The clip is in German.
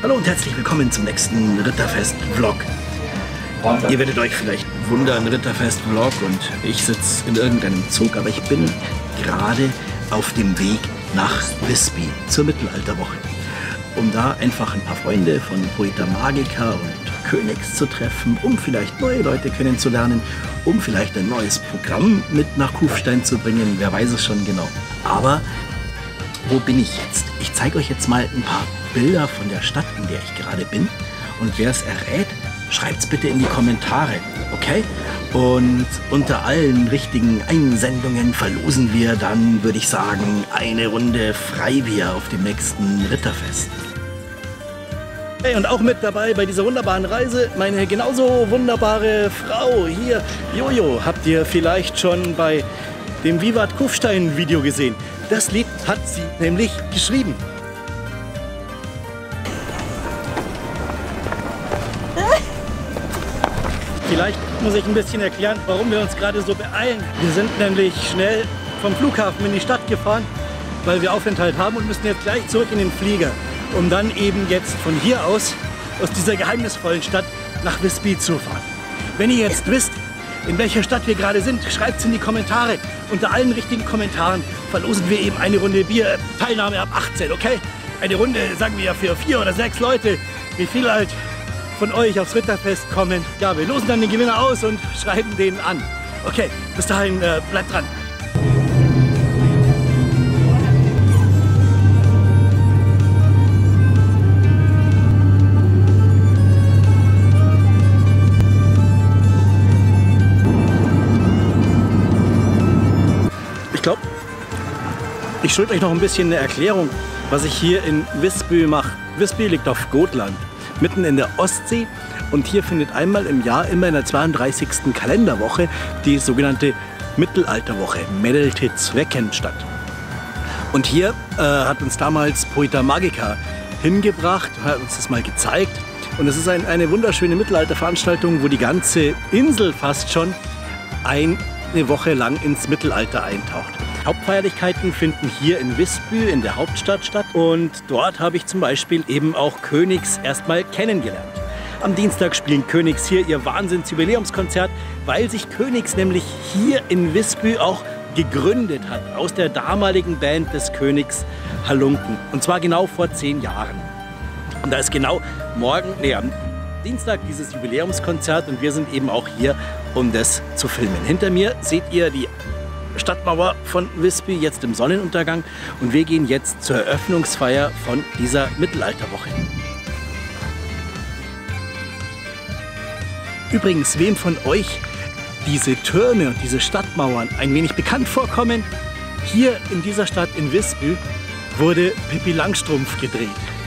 Hallo und herzlich willkommen zum nächsten Ritterfest-Vlog. Ihr werdet euch vielleicht wundern, Ritterfest-Vlog und ich sitze in irgendeinem Zug, aber ich bin gerade auf dem Weg nach Visby zur Mittelalterwoche, um da einfach ein paar Freunde von Poeta Magica und Königs zu treffen, um vielleicht neue Leute kennenzulernen, um vielleicht ein neues Programm mit nach Kufstein zu bringen, wer weiß es schon genau. Aber wo bin ich jetzt? Ich zeige euch jetzt mal ein paar Bilder von der Stadt, in der ich gerade bin. Und wer es errät, schreibt es bitte in die Kommentare, okay? Und unter allen richtigen Einsendungen verlosen wir dann, würde ich sagen, eine Runde Freibier auf dem nächsten Ritterfest. Hey, und auch mit dabei bei dieser wunderbaren Reise meine genauso wunderbare Frau hier, Jojo. Habt ihr vielleicht schon bei dem Vivat Kufstein Video gesehen? Das Lied hat sie nämlich geschrieben. Vielleicht muss ich ein bisschen erklären, warum wir uns gerade so beeilen. Wir sind nämlich schnell vom Flughafen in die Stadt gefahren, weil wir Aufenthalt haben und müssen jetzt gleich zurück in den Flieger, um dann eben jetzt von hier aus dieser geheimnisvollen Stadt nach Visby zu fahren. Wenn ihr jetzt wisst, in welcher Stadt wir gerade sind, schreibt es in die Kommentare. Unter allen richtigen Kommentaren verlosen wir eben eine Runde Bier, Teilnahme ab 18, okay? Eine Runde, sagen wir ja, für 4 oder 6 Leute, wie viele halt von euch aufs Ritterfest kommen. Ja, wir losen dann den Gewinner aus und schreiben den an. Okay, bis dahin, bleibt dran. Ich glaube, ich schulde euch noch ein bisschen eine Erklärung, was ich hier in Visby mache. Visby liegt auf Gotland, mitten in der Ostsee, und hier findet einmal im Jahr, immer in der 32. Kalenderwoche, die sogenannte Mittelalterwoche, Medeltidsveckan, statt. Und hier hat uns damals Poeta Magica hingebracht, hat uns das mal gezeigt. Und es ist eine wunderschöne Mittelalterveranstaltung, wo die ganze Insel fast schon eine Woche lang ins Mittelalter eintaucht. Hauptfeierlichkeiten finden hier in Visby, in der Hauptstadt, statt. Und dort habe ich zum Beispiel eben auch Königs erstmal kennengelernt. Am Dienstag spielen Königs hier ihr Wahnsinns-Jubiläumskonzert, weil sich Königs nämlich hier in Visby auch gegründet hat, aus der damaligen Band des Königs Halunken. Und zwar genau vor 10 Jahren. Und da ist genau am Dienstag dieses Jubiläumskonzert und wir sind eben auch hier, um das zu filmen. Hinter mir seht ihr die Stadtmauer von Visby, jetzt im Sonnenuntergang, und wir gehen jetzt zur Eröffnungsfeier von dieser Mittelalterwoche. Übrigens, wem von euch diese Türme und diese Stadtmauern ein wenig bekannt vorkommen, hier in dieser Stadt in Visby wurde Pippi Langstrumpf gedreht.